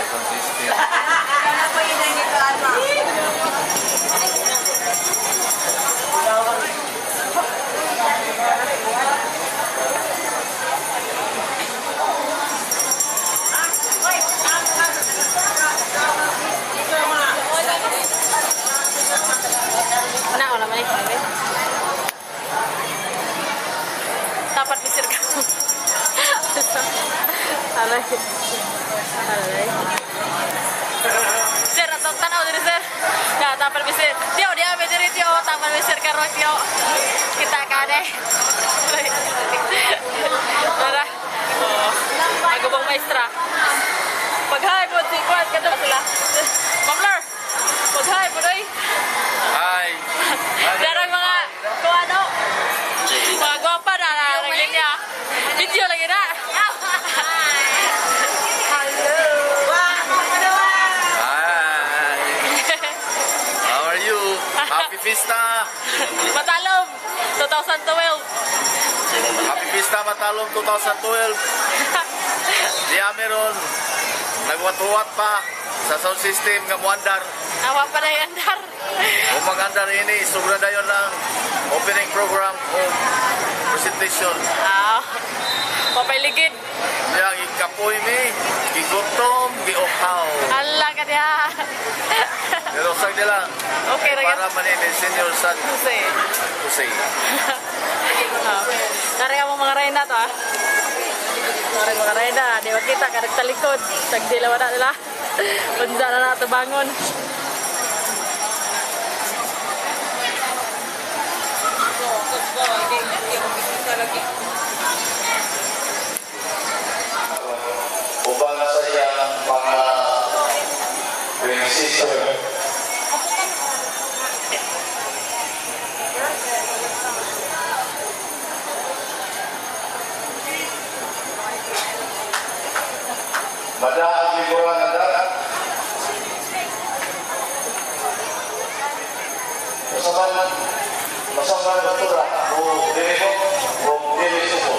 consistent. Nah, orang mana ini? Dapat pisir kamu. Alay. Alay. Sir, atau tanah udah sir. Ya, dapat pisir. Tio dia berdiri Tio, dapat pisir karo Tio. Kita kade. Darah. Oh, aku bang maestra. Paghay po si Kuat kadto sila. Mamler. Paghay po doy. Hi. Darang mga kuano. Mga gwapa na naglinya. Video lagi na. Hello. Hi. How are you? Happy Fiesta. Matalom 2012. Happy Fiesta Matalom 2012. Diya meron nagwat-wat pa sa sound system nga muandar. Awa pa na yan dar. Kung mag-andar ini, sobra dayon lang opening program o presentation. Papailigid. Yang ikapoy mi, gigutom, giuhaw. Allah ka diya. Pero sag nila, Okay, para manini senior san Jose. Nari mo mga reyna to Nari mga reyna, di ba kita kadag sa likod. Tagdilaw na nila. Punsa na nato bangon. Upang sa iyang mga sister. Madaan figuran ng darat. Masamang doktora o direko o direko.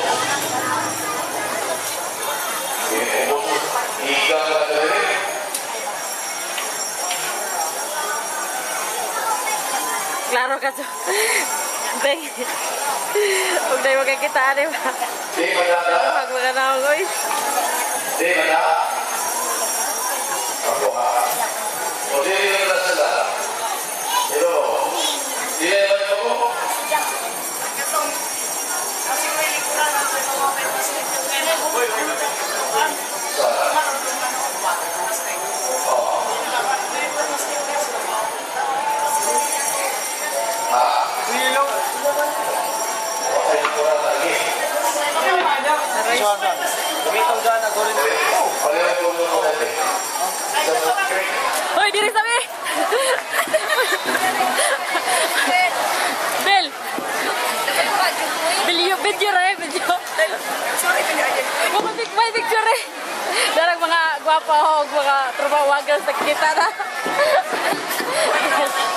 Ikan na direk. Klaro ka to. Huwag tayo magkakita, di ba? Di madaan. Huwag magkanaw ko Di madaan. Ako ha. O di na sila. Pero, di na ba ito ko? Hoy, diri sabi! Bel! Video rin, video. May picture rin. Darang mga gwapa o mga trabawagan sa kita na.